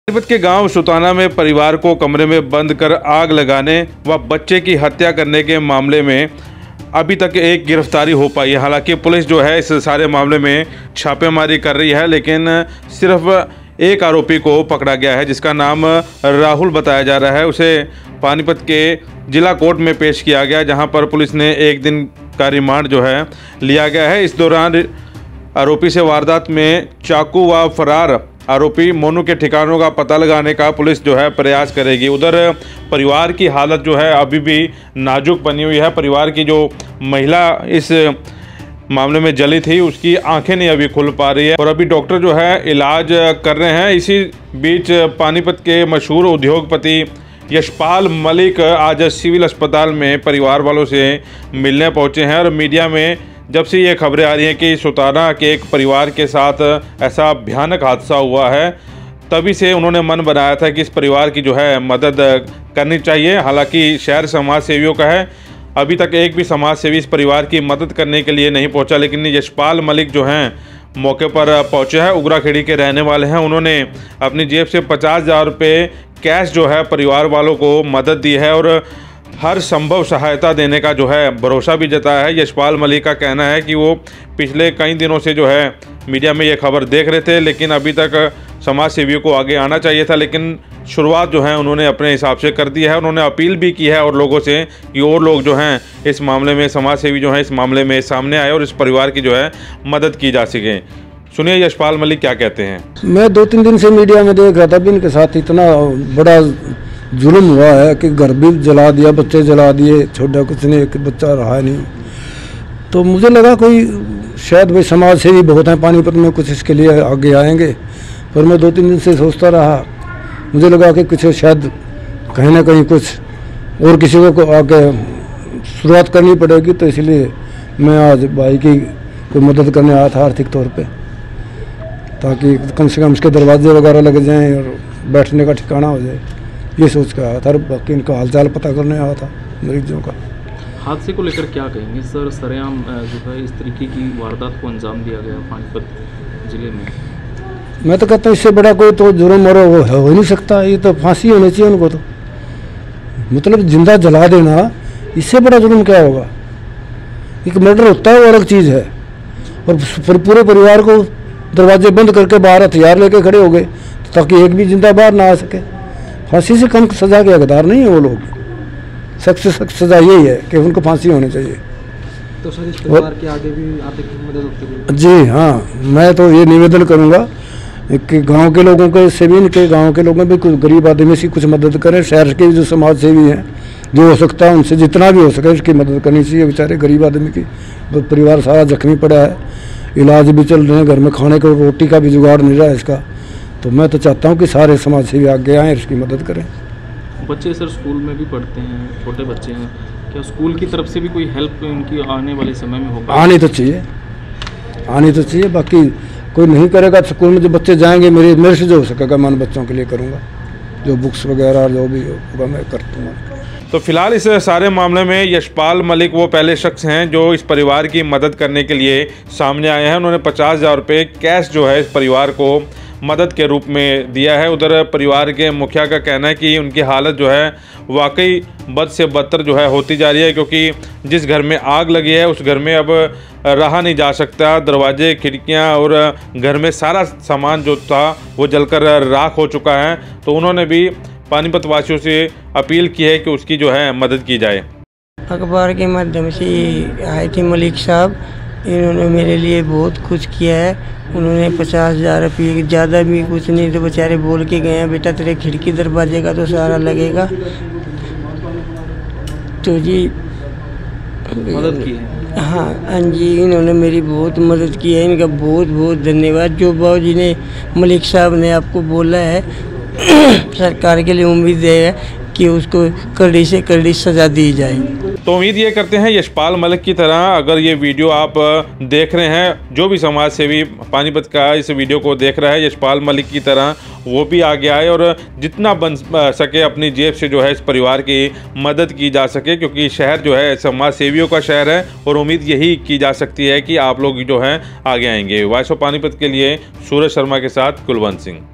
पानीपत के गांव सुताना में परिवार को कमरे में बंद कर आग लगाने व बच्चे की हत्या करने के मामले में अभी तक एक गिरफ्तारी हो पाई है। हालांकि पुलिस जो है इस सारे मामले में छापेमारी कर रही है, लेकिन सिर्फ एक आरोपी को पकड़ा गया है जिसका नाम राहुल बताया जा रहा है। उसे पानीपत के जिला कोर्ट में पेश किया गया, जहां पर पुलिस ने एक दिन का रिमांड जो है लिया गया है। इस दौरान आरोपी से वारदात में चाकू व फरार आरोपी मोनू के ठिकानों का पता लगाने का पुलिस जो है प्रयास करेगी। उधर परिवार की हालत जो है अभी भी नाजुक बनी हुई है। परिवार की जो महिला इस मामले में जली थी उसकी आंखें नहीं अभी खुल पा रही है और अभी डॉक्टर जो है इलाज कर रहे हैं। इसी बीच पानीपत के मशहूर उद्योगपति यशपाल मलिक आज सिविल अस्पताल में परिवार वालों से मिलने पहुंचे हैं और मीडिया में जब से ये खबरें आ रही हैं कि सुताना के एक परिवार के साथ ऐसा भयानक हादसा हुआ है, तभी से उन्होंने मन बनाया था कि इस परिवार की जो है मदद करनी चाहिए। हालांकि शहर समाज सेवियों का है, अभी तक एक भी समाज सेवी इस परिवार की मदद करने के लिए नहीं पहुंचा, लेकिन यशपाल मलिक जो हैं मौके पर पहुंचे हैं। उगराखेड़ी के रहने वाले हैं। उन्होंने अपनी जेब से 50,000 रुपये कैश जो है परिवार वालों को मदद दी है और हर संभव सहायता देने का जो है भरोसा भी जताया है। यशपाल मलिक का कहना है कि वो पिछले कई दिनों से जो है मीडिया में ये खबर देख रहे थे, लेकिन अभी तक समाज सेवियों को आगे आना चाहिए था, लेकिन शुरुआत जो है उन्होंने अपने हिसाब से कर दी है। उन्होंने अपील भी की है और लोगों से कि और लोग जो हैं इस मामले में, समाज सेवी जो हैं इस मामले में सामने आए और इस परिवार की जो है मदद की जा सके। सुनिए यशपाल मलिक क्या कहते हैं। मैं 2-3 दिन से मीडिया में देख रहा था भी इनके साथ इतना बड़ा जुल्म हुआ है कि घर भी जला दिया, बच्चे जला दिए, छोटा कुछ नहीं, एक बच्चा रहा नहीं। तो मुझे लगा कोई शायद भाई समाज सेवी बहुत हैं पानीपत में, कुछ इसके लिए आगे आएंगे। पर मैं 2-3 दिन से सोचता रहा, मुझे लगा कि कुछ शायद कहीं ना कहीं कुछ और किसी को आगे शुरुआत करनी पड़ेगी, तो इसलिए मैं आज भाई की कोई मदद करने आया था आर्थिक तौर पे, ताकि कम से कम उसके दरवाजे वगैरह लग जाएं और बैठने का ठिकाना हो जाए, ये सोच कर आया था। बाकी इनका हालचाल पता करने आया था मरीजों का। हादसे को लेकर क्या कहेंगे सर? सरेआम जो है इस तरीके की वारदात को अंजाम दिया गया पानीपत जिले में। मैं तो कहता हूँ इससे बड़ा कोई तो जुर्म और वो हो ही नहीं सकता। ये तो फांसी होनी चाहिए उनको, तो मतलब जिंदा जला देना, इससे बड़ा जुर्म क्या होगा? एक मर्डर होता है वो अलग चीज़ है, और पूरे परिवार को दरवाजे बंद करके बाहर हथियार लेके खड़े हो गए ताकि एक भी जिंदा बाहर ना आ सके। फांसी से कम सज़ा के हकदार नहीं है वो लोग। सख्त से सख्त सज़ा यही है कि उनको फांसी होनी चाहिए। तो सर इस परिवार के आगे भी आर्थिक मदद होती है? जी हाँ, मैं तो ये निवेदन करूँगा कि गांव के लोगों के से भी, इनके गांव के लोगों में कुछ गरीब आदमी से कुछ मदद करें। शहर के जो समाज सेवी हैं, जो हो सकता है उनसे जितना भी हो सके उसकी मदद करनी चाहिए। बेचारे गरीब आदमी की परिवार सारा जख्मी पड़ा है, इलाज भी चल रहे हैं, घर में खाने को रोटी का भी जुगाड़ नहीं रहा है इसका। तो मैं तो चाहता हूँ कि सारे समाज सेवी आगे आएँ, इसकी मदद करें। बच्चे सर स्कूल में भी पढ़ते हैं, छोटे बच्चे हैं, क्या स्कूल की तरफ से भी कोई हेल्प उनकी आने वाले समय में होगा? आनी तो चाहिए, आनी तो चाहिए। बाकी कोई नहीं करेगा स्कूल में, जो बच्चे जाएंगे मेरे से जो हो सकेगा मैं बच्चों के लिए करूँगा, जो बुक्स वगैरह जो भी होगा मैं कर दूँगा। तो फिलहाल इस सारे मामले में यशपाल मलिक वो पहले शख्स हैं जो इस परिवार की मदद करने के लिए सामने आए हैं। उन्होंने 50,000 रुपये कैश जो है इस परिवार को मदद के रूप में दिया है। उधर परिवार के मुखिया का कहना है कि उनकी हालत जो है वाकई बद से बदतर जो है होती जा रही है, क्योंकि जिस घर में आग लगी है उस घर में अब रहा नहीं जा सकता। दरवाजे, खिड़कियां और घर में सारा सामान जो था वो जलकर राख हो चुका है। तो उन्होंने भी पानीपत वासियों से अपील की है कि उसकी जो है मदद की जाए। अखबार के माध्यम से आए थे मलिक साहब, इन्होंने मेरे लिए बहुत कुछ किया है। उन्होंने 50,000 रुपये, ज़्यादा भी कुछ नहीं, तो बेचारे बोल के गए हैं बेटा तेरे खिड़की दरवाजे का तो सारा लगेगा। तो जी मदद की है। हाँ जी, इन्होंने मेरी बहुत मदद की है, इनका बहुत बहुत धन्यवाद। जो बाबूजी ने, मलिक साहब ने आपको बोला है, सरकार के लिए उम्मीद है कि उसको कड़ी से कड़ी सज़ा दी जाए। तो उम्मीद ये करते हैं यशपाल मलिक की तरह अगर ये वीडियो आप देख रहे हैं, जो भी समाज सेवी पानीपत का इस वीडियो को देख रहा है, यशपाल मलिक की तरह वो भी आगे आए और जितना बन सके अपनी जेब से जो है इस परिवार की मदद की जा सके, क्योंकि शहर जो है समाज सेवियों का शहर है और उम्मीद यही की जा सकती है कि आप लोग जो हैं आगे आएंगे। वॉइस ऑफ पानीपत के लिए सूरज शर्मा के साथ कुलवंत सिंह।